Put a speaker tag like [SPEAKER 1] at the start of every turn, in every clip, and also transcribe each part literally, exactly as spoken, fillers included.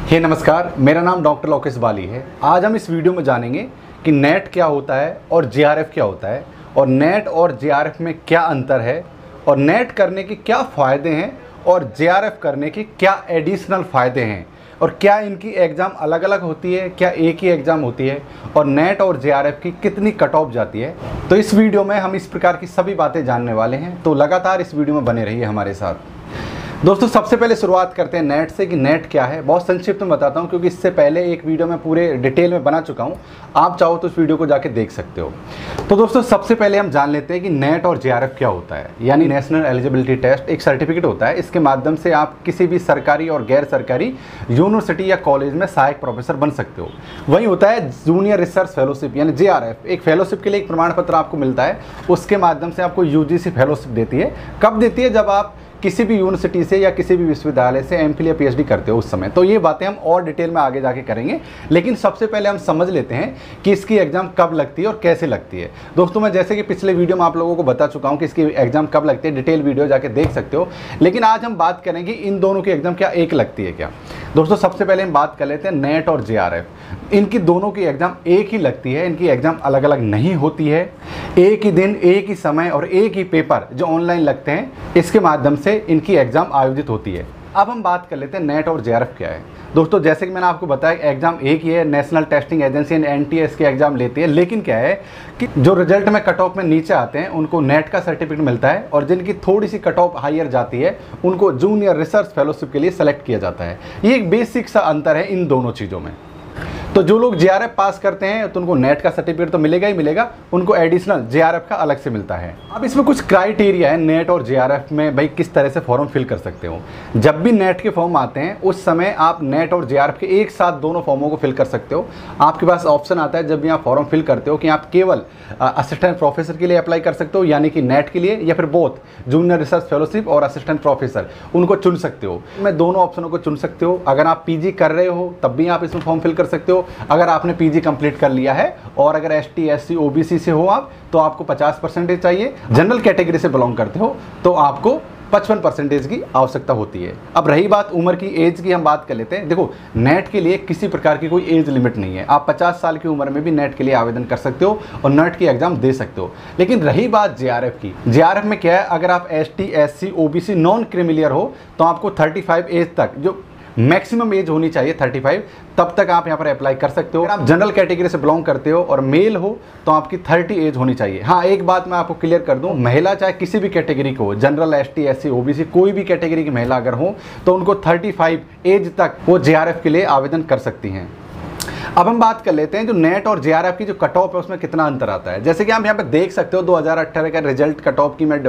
[SPEAKER 1] हे नमस्कार, मेरा नाम डॉक्टर लोकेश बाली है। आज हम इस वीडियो में जानेंगे कि नेट क्या होता है और जेआरएफ क्या होता है और नेट और जेआरएफ में क्या अंतर है और नेट करने के क्या फ़ायदे हैं और जेआरएफ करने के क्या एडिशनल फ़ायदे हैं और क्या इनकी एग्ज़ाम अलग अलग होती है, क्या एक ही एग्ज़ाम होती है और नेट और जेआरएफ की कितनी कट ऑफ जाती है। तो इस वीडियो में हम इस प्रकार की सभी बातें जानने वाले हैं, तो लगातार इस वीडियो में बने रहिए हमारे साथ। दोस्तों, सबसे पहले शुरुआत करते हैं नेट से कि नेट क्या है। बहुत संक्षिप्त में बताता हूं क्योंकि इससे पहले एक वीडियो में पूरे डिटेल में बना चुका हूं। आप चाहो तो उस वीडियो को जाके देख सकते हो। तो दोस्तों, सबसे पहले हम जान लेते हैं कि नेट और जेआरएफ क्या होता है। यानी नेशनल एलिजिबिलिटी टेस्ट एक सर्टिफिकेट होता है। इसके माध्यम से आप किसी भी सरकारी और गैर सरकारी यूनिवर्सिटी या कॉलेज में सहायक प्रोफेसर बन सकते हो। वही होता है जूनियर रिसर्च फेलोशिप यानी जेआरएफ। एक फेलोशिप के लिए एक प्रमाण पत्र आपको मिलता है, उसके माध्यम से आपको यूजीसी फेलोशिप देती है। कब देती है? जब आप किसी भी यूनिवर्सिटी से या किसी भी विश्वविद्यालय से एमफिल या पीएचडी करते हो उस समय। तो ये बातें हम और डिटेल में आगे जाके करेंगे, लेकिन सबसे पहले हम समझ लेते हैं कि इसकी एग्जाम कब लगती है और कैसे लगती है। दोस्तों, मैं जैसे कि पिछले वीडियो में आप लोगों को बता चुका हूँ कि इसकी एग्जाम कब लगती है, डिटेल वीडियो जाके देख सकते हो। लेकिन आज हम बात करेंगे इन दोनों की एग्जाम क्या एक लगती है क्या। दोस्तों, सबसे पहले हम बात कर लेते हैं नेट और जेआरएफ। इनकी दोनों की एग्जाम एक ही लगती है, इनकी एग्जाम अलग अलग नहीं होती है। एक ही दिन, एक ही समय और एक ही पेपर जो ऑनलाइन लगते हैं, इसके माध्यम से इनकी एग्जाम आयोजित होती है। अब हम बात कर लेते हैं नेट और जेआरएफ क्या है। दोस्तों, जैसे कि मैंने आपको बताया, एग्जाम एक ही है। नेशनल टेस्टिंग एजेंसी एनटीए इसके एग्जाम लेती है। लेकिन क्या है कि जो रिजल्ट में कट ऑफ में नीचे आते हैं उनको नेट का सर्टिफिकेट मिलता है और जिनकी थोड़ी सी कट ऑफ हायर जाती है उनको जूनियर रिसर्च फेलोशिप के लिए सेलेक्ट किया जाता है। ये एक बेसिक सा अंतर है इन दोनों चीज़ों में। तो जो लोग जेआरएफ पास करते हैं तो उनको नेट का सर्टिफिकेट तो मिलेगा ही मिलेगा, उनको एडिशनल जेआरएफ का अलग से मिलता है। अब इसमें कुछ क्राइटेरिया है नेट और जेआरएफ में, भाई किस तरह से फॉर्म फिल कर सकते हो। जब भी नेट के फॉर्म आते हैं उस समय आप नेट और जेआरएफ के एक साथ दोनों फॉर्मों को फिल कर सकते हो। आपके पास ऑप्शन आता है जब भी आप फॉर्म फिल करते हो कि आप केवल असिस्टेंट प्रोफेसर के लिए अप्लाई कर सकते हो, यानी कि नेट के लिए, या फिर बोथ जूनियर रिसर्च फेलोशिप और असिस्टेंट प्रोफेसर, उनको चुन सकते हो। मैं दोनों ऑप्शनों को चुन सकते हो। अगर आप पीजी कर रहे हो तब भी आप इसमें फॉर्म फिल कर सकते हो। अगर आपने पीजी कंप्लीट कर लिया है और अगर एसटी, एससी, ओबीसी से हो आप तो आपको पचास परसेंटेज चाहिए। जनरल कैटेगरी से बिलोंग करते हो तो आपको पचपन परसेंटेज की आवश्यकता होती है। अब रही बात उम्र की, एज की, हम बात कर लेते हैं। देखो, नेट के लिए किसी प्रकार की कोई एज लिमिट नहीं है। आप पचास साल की उम्र में भी नेट के लिए आवेदन कर सकते हो और नेट की एग्जाम दे सकते हो। लेकिन रही बात जेआरएफ की, जेआरएफ में क्या है, अगर आप ST, SC, OBC, non creamy layer हो तो आपको पैंतीस एज तक, जो मैक्सिमम एज होनी चाहिए पैंतीस, तब तक आप यहाँ पर अप्लाई कर सकते हो। अगर आप जनरल कैटेगरी से बिलोंग करते हो और मेल हो तो आपकी तीस एज होनी चाहिए। हाँ, एक बात मैं आपको क्लियर कर दूं, महिला चाहे किसी भी कैटेगरी को, जनरल, एसटी, एससी, ओबीसी, कोई भी कैटेगरी की महिला अगर हो तो उनको पैंतीस एज तक वो जेआरएफ के लिए आवेदन कर सकती हैं। अब हम बात कर लेते हैं जो नेट और जेआरएफ की जो कट ऑफ है उसमें कितना अंतर आता है। जैसे कि आप यहाँ पे देख सकते हो, दो हज़ार अठारह का रिजल्ट कट ऑफ की मैं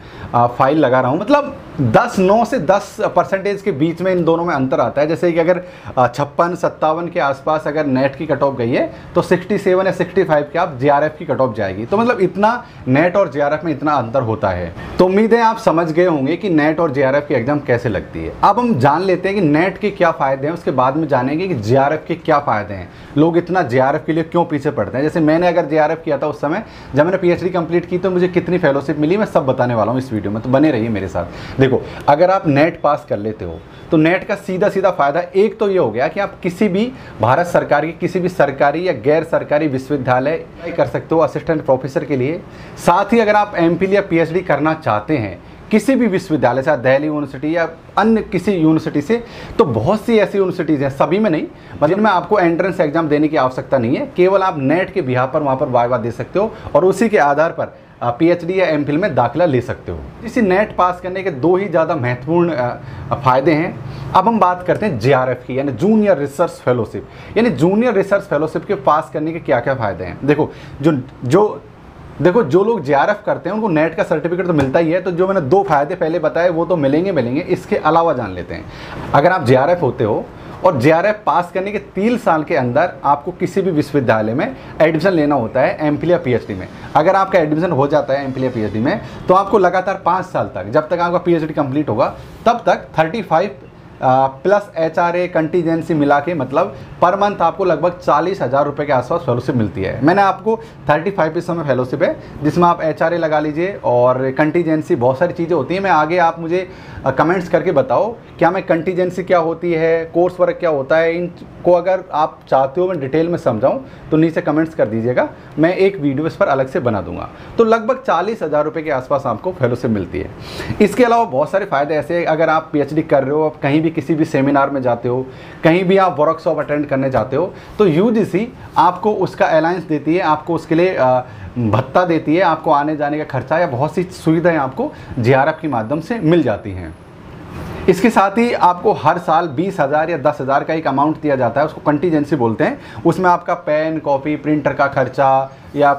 [SPEAKER 1] फाइल लगा रहा हूँ। मतलब दस नौ से दस परसेंटेज के बीच में इन दोनों में अंतर आता है। जैसे कि अगर छप्पन सत्तावन के आसपास अगर नेट की कट ऑफ गई है तो सड़सठ या पैंसठ की आप जेआरएफ की कट ऑफ जाएगी। तो मतलब इतना नेट और जेआरएफ में इतना अंतर होता है। तो उम्मीद है आप समझ गए होंगे कि नेट और जेआरएफ की एग्जाम कैसे लगती है। अब हम जान लेते हैं कि नेट के क्या फ़ायदे हैं, उसके बाद में जानेंगे कि जेआरएफ के क्या फ़ायदे हैं। लोग इतना जेआरएफ के लिए क्यों पीछे पड़ते हैं। जैसे मैंने अगर जेआरएफ किया था उस समय जब मैंने पीएचडी कंप्लीट की तो मुझे कितनी फेलोशिप मिली, मैं सब बताने वाला हूँ इस वीडियो में, तो बने रहिए मेरे साथ। देखो, अगर आप नेट पास कर लेते हो तो नेट का सीधा सीधा फायदा एक तो ये हो गया कि आप किसी भी भारत सरकार की किसी भी सरकारी या गैर सरकारी विश्वविद्यालय कर सकते हो असिस्टेंट प्रोफेसर के लिए। साथ ही अगर आप एमफिल या पीएचडी करना चाहते हैं किसी भी विश्वविद्यालय से, दिल्ली यूनिवर्सिटी या अन्य किसी यूनिवर्सिटी से, तो बहुत सी ऐसी यूनिवर्सिटीज़ हैं, सभी में नहीं, जिनमें आपको एंट्रेंस एग्जाम देने की आवश्यकता नहीं है। केवल आप नेट के बिहाफ पर वहाँ पर वाइवा दे सकते हो और उसी के आधार पर पीएचडी या एमफिल में दाखिला ले सकते हो। इसी नेट पास करने के दो ही ज़्यादा महत्वपूर्ण फ़ायदे हैं। अब हम बात करते हैं जेआरएफ की, यानी जूनियर रिसर्च फेलोशिप। यानी जूनियर रिसर्च फेलोशिप के पास करने के क्या क्या फ़ायदे हैं। देखो, जो जो देखो जो लोग जेआरएफ करते हैं उनको नेट का सर्टिफिकेट तो मिलता ही है। तो जो मैंने दो फायदे पहले बताए वो तो मिलेंगे मिलेंगे इसके अलावा जान लेते हैं। अगर आप जेआरएफ होते हो और जेआरएफ पास करने के तीन साल के अंदर आपको किसी भी विश्वविद्यालय में एडमिशन लेना होता है एमफिल या पीएचडी में। अगर आपका एडमिशन हो जाता है एमफिल या पीएचडी में तो आपको लगातार पाँच साल तक, जब तक आपका पीएचडी कंप्लीट होगा तब तक पैंतीस plus H R A contingency मिला के मतलब पर मंथ आपको लगभग चालीस हज़ार रुपये के आसपास फेलोशिप मिलती है। मैंने आपको थर्टी फाइव इस समय फेलोशिप है जिसमें आप एच आर ए लगा लीजिए और कंटीजेंसी बहुत सारी चीज़ें होती हैं। मैं आगे आप मुझे कमेंट्स करके बताओ क्या मैं कंटीजेंसी क्या होती है, कोर्स वर्क क्या होता है, इन को अगर आप चाहते हो मैं डिटेल में समझाऊं तो नीचे कमेंट्स कर दीजिएगा, मैं एक वीडियो इस पर अलग से बना दूंगा। तो लगभग चालीस हज़ार रुपये के आसपास आपको फेलोशिप मिलती है। इसके अलावा बहुत सारे फ़ायदे ऐसे हैं, अगर आप पीएचडी कर रहे हो, आप कहीं भी किसी भी सेमिनार में जाते हो, कहीं भी आप वर्कशॉप अटेंड करने जाते हो तो यूजीसी आपको उसका अलायंस देती है, आपको उसके लिए भत्ता देती है, आपको आने जाने का खर्चा या बहुत सी सुविधाएं आपको जेआरएफ के माध्यम से मिल जाती हैं। इसके साथ ही आपको हर साल बीस हज़ार या दस हज़ार का एक अमाउंट दिया जाता है, उसको कंटीजेंसी बोलते हैं। उसमें आपका पेन, कॉपी, प्रिंटर का खर्चा या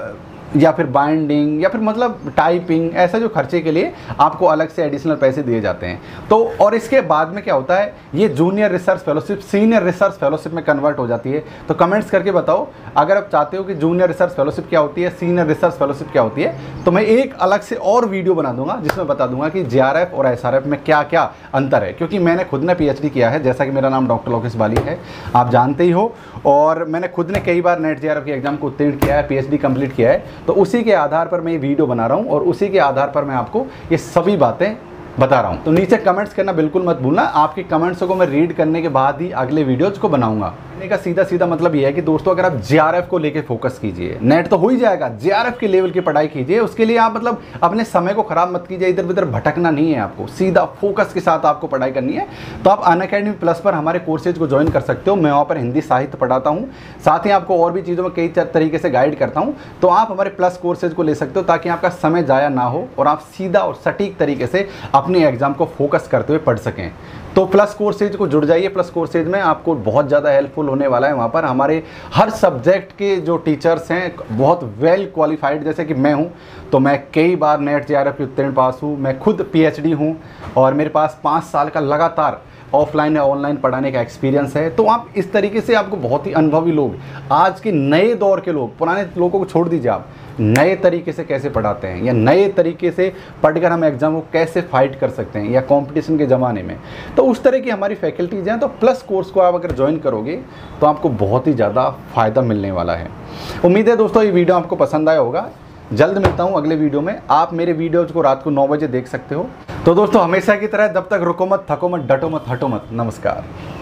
[SPEAKER 1] या फिर बाइंडिंग या फिर मतलब टाइपिंग, ऐसा जो खर्चे के लिए आपको अलग से एडिशनल पैसे दिए जाते हैं। तो और इसके बाद में क्या होता है, ये junior research fellowship senior research fellowship में कन्वर्ट हो जाती है। तो कमेंट्स करके बताओ अगर आप चाहते हो कि जूनियर रिसर्च फेलोशिप क्या होती है, सीनियर रिसर्च फेलोशिप क्या होती है, तो मैं एक अलग से और वीडियो बना दूंगा जिसमें बता दूंगा कि जेआरएफ और एसआरएफ में क्या क्या अंतर है। क्योंकि मैंने खुद ने पीएचडी किया है, जैसा कि मेरा नाम डॉक्टर लोकेश बाली है, आप जानते ही हो, और मैंने खुद ने कई बार नेट जेआरएफ के एग्जाम को उत्तीर्ण किया है, पीएचडी कंप्लीट किया है। तो उसी के आधार पर मैं ये वीडियो बना रहा हूं और उसी के आधार पर मैं आपको ये सभी बातें बता रहा हूं। तो नीचे कमेंट्स करना बिल्कुल मत भूलना, आपके कमेंट्स को मैं रीड करने के बाद ही अगले वीडियोज को बनाऊंगा। कहने का सीधा सीधा मतलब ये है कि दोस्तों अगर आप जेआरएफ को लेके फोकस कीजिए, नेट तो हो ही जाएगा, जेआरएफ के लेवल की पढ़ाई कीजिए, उसके लिए आप मतलब अपने समय को खराब मत कीजिए, इधर उधर भटकना नहीं है, आपको सीधा फोकस के साथ आपको पढ़ाई करनी है। तो आप अनअकैडमी प्लस पर हमारे कोर्सेज को ज्वाइन कर सकते हो, मैं वहाँ पर हिंदी साहित्य पढ़ाता हूँ, साथ ही आपको और भी चीज़ों में कई तरीके से गाइड करता हूँ। तो आप हमारे प्लस कोर्सेज को ले सकते हो ताकि आपका समय जाया ना हो और आप सीधा और सटीक तरीके से अपने एग्जाम को फोकस करते हुए पढ़ सकें। तो प्लस कोर्सेज को जुड़ जाइए, प्लस कोर्सेज में आपको बहुत ज़्यादा हेल्पफुल होने वाला है। वहाँ पर हमारे हर सब्जेक्ट के जो टीचर्स हैं बहुत वेल क्वालिफाइड, जैसे कि मैं हूँ तो मैं कई बार नेट जेआरएफ के उत्तीर्ण पास हूँ, मैं खुद पीएचडी हूँ और मेरे पास पाँच साल का लगातार ऑफलाइन या ऑनलाइन पढ़ाने का एक्सपीरियंस है। तो आप इस तरीके से आपको बहुत ही अनुभवी लोग, आज के नए दौर के लोग, पुराने लोगों को छोड़ दीजिए, आप नए तरीके से कैसे पढ़ाते हैं या नए तरीके से पढ़कर हम एग्जाम को कैसे फाइट कर सकते हैं या कंपटीशन के ज़माने में, तो उस तरह की हमारी फैकल्टीज हैं। तो प्लस कोर्स को आप अगर ज्वाइन करोगे तो आपको बहुत ही ज़्यादा फ़ायदा मिलने वाला है। उम्मीद है दोस्तों ये वीडियो आपको पसंद आया होगा। जल्द मिलता हूँ अगले वीडियो में। आप मेरे वीडियोज़ को रात को नौ बजे देख सकते हो। तो दोस्तों हमेशा की तरह जब तक रुको मत, थको मत, डटो मत, हटो मत। नमस्कार।